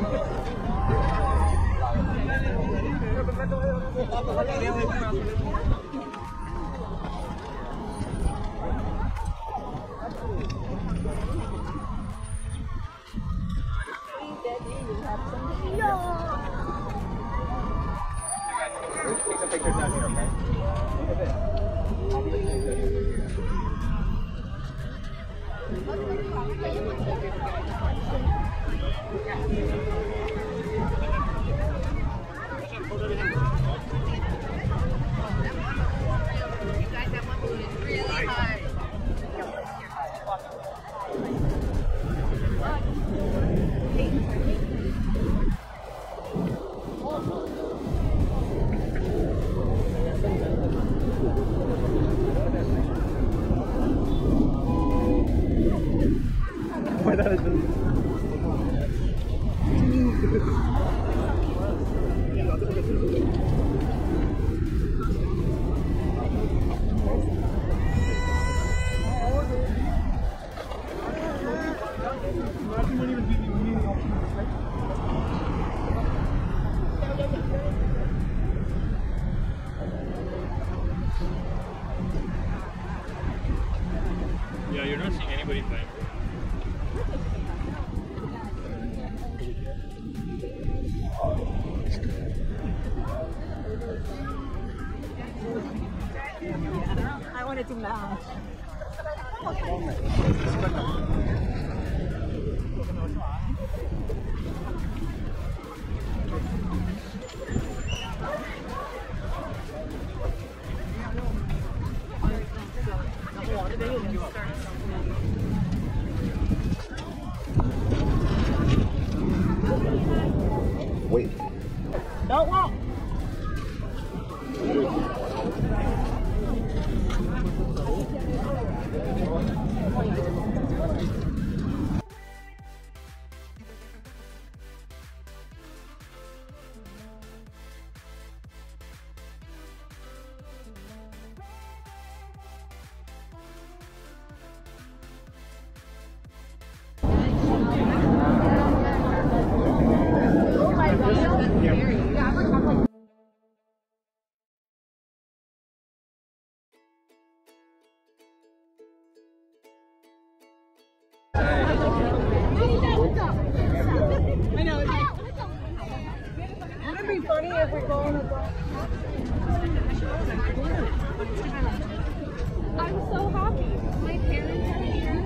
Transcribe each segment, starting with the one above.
Yeah, you're not seeing anybody playing. I wanted to laugh. Wait. Don't walk. I know. Wouldn't it be funny if we go on a golf? I'm so happy. My parents are here.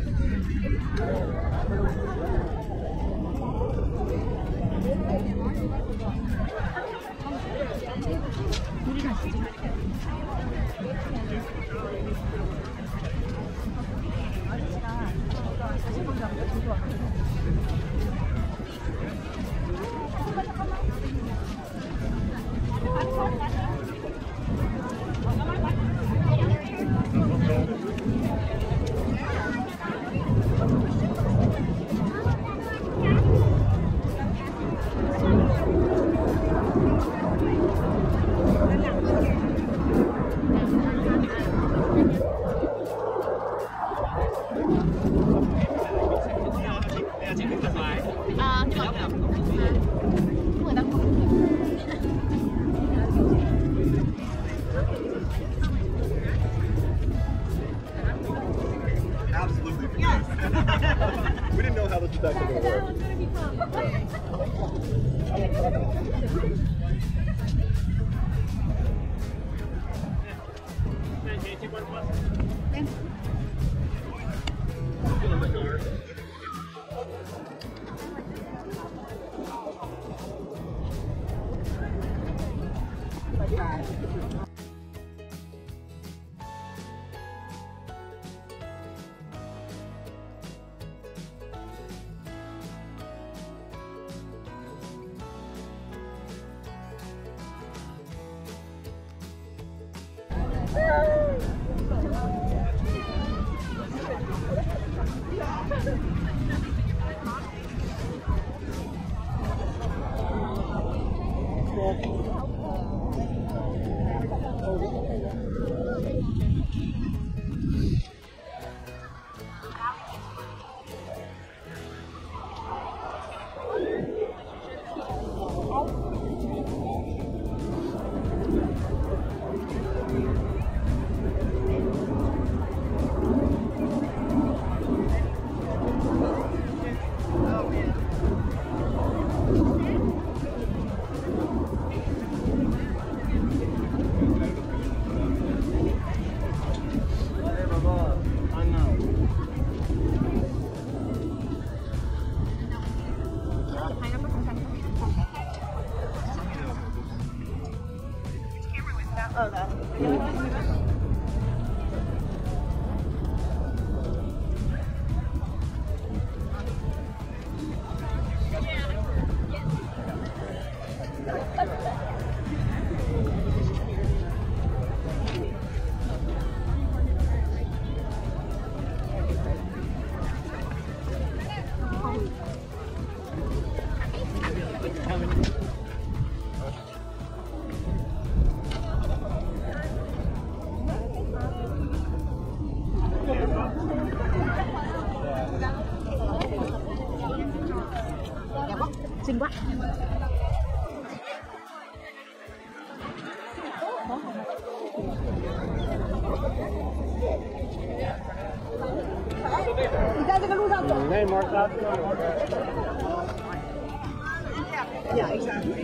Absolutely. Yes. We didn't know how this was actually going to work. Xinh quá. Hey, Martha. Yeah, exactly.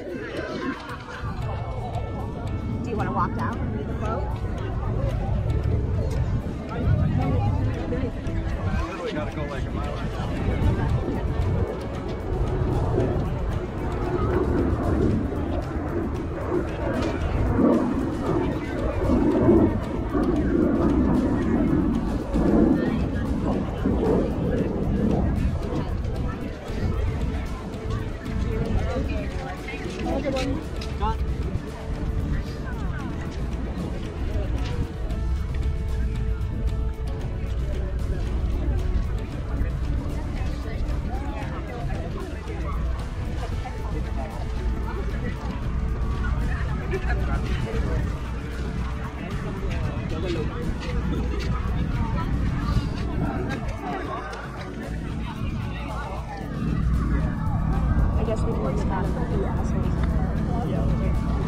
Do you want to walk down and read the quote? Literally gotta go like a mile. I guess we can look at the assholes.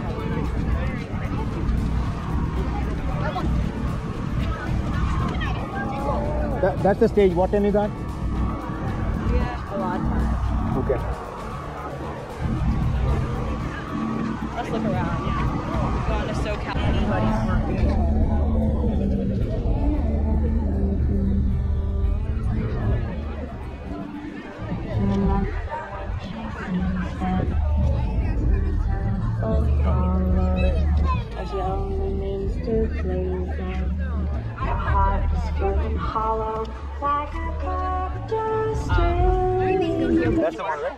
That's the stage. What time is that? A lot. Okay. Let's look around. Going to SoCal. Anybody's working. Hollow like a cactus tree. That's the one, right?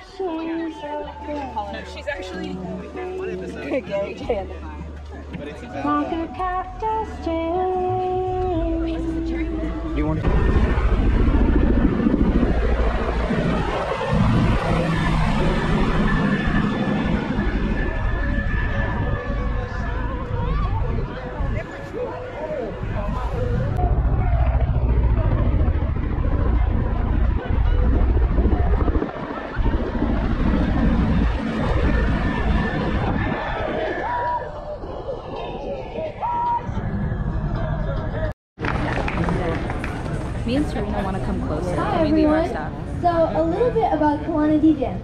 No, she's actually Gary J. Like a cactus tree. Do you want to? Me and Serena want to come closer. Hi Can we leave our everyone. stuff? So a little bit about Kalana dance.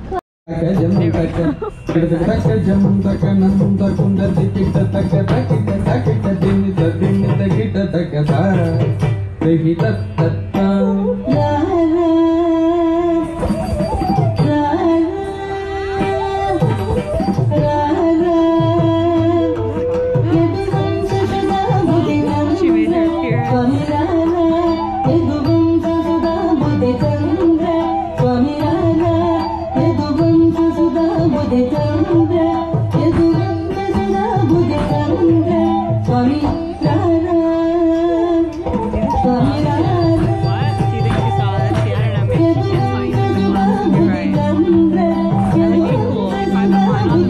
She made her appearance. What? Do you think she saw that? I don't know. Maybe she can't tell you the glasses. You're right. That would be cool if I'm on the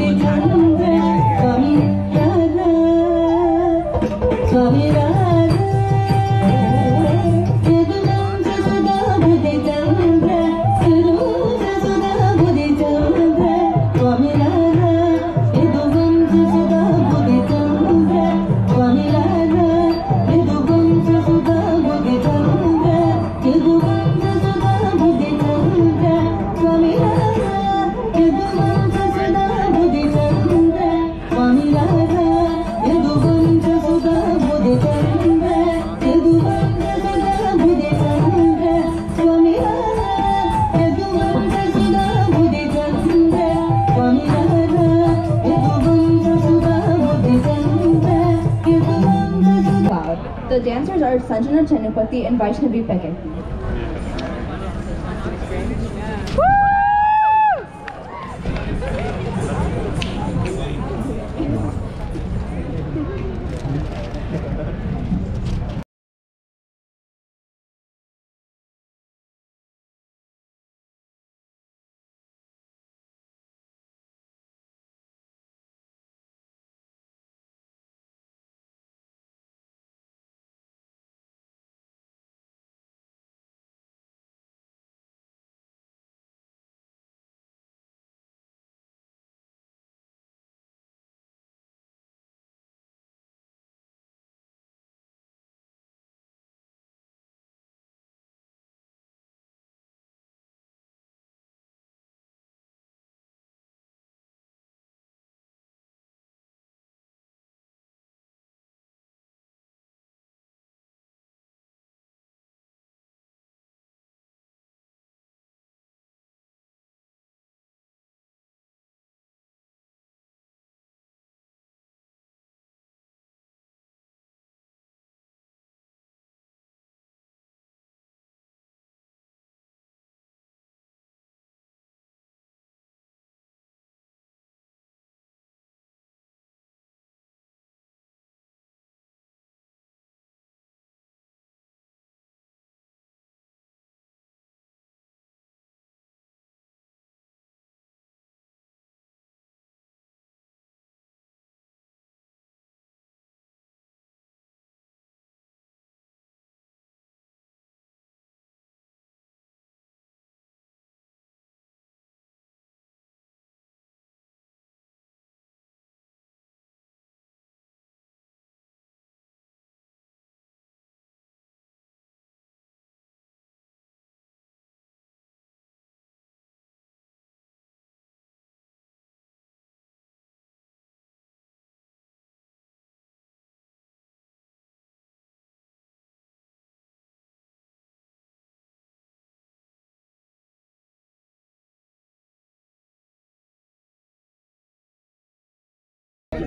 The dancers are Sanjana Chenupati and Vaishnavi Peke.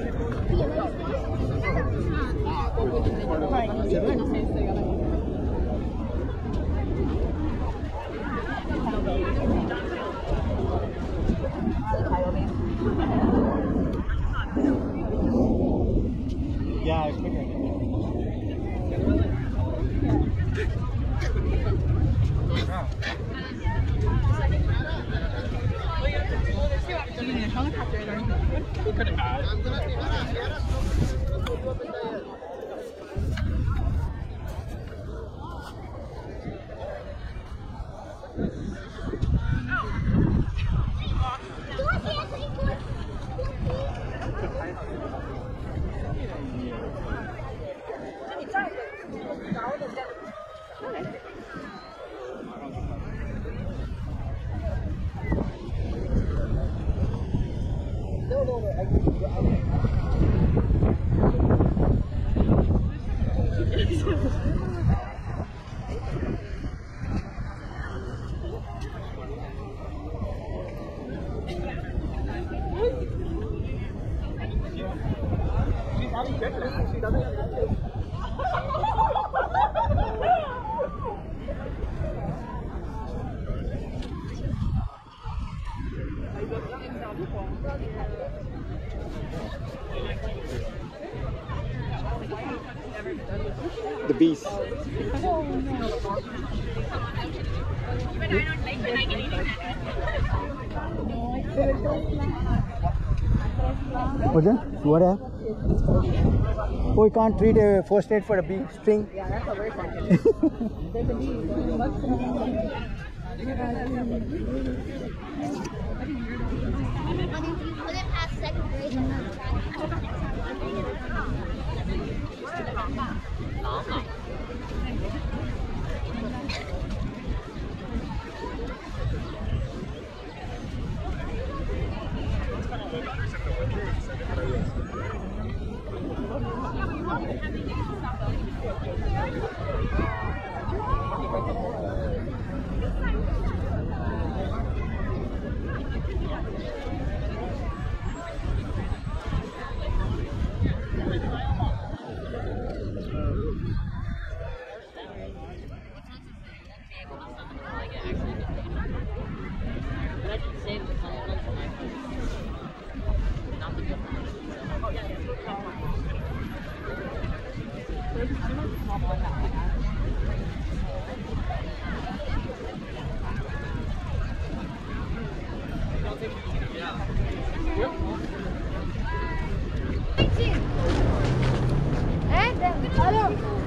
Yeah, it's bigger. The beast. What's that? What happened? Oh, you can't treat a first aid for a bee string. Yeah, that's what we're saying. There's a bee. When it passed second grade, I'm not Hello.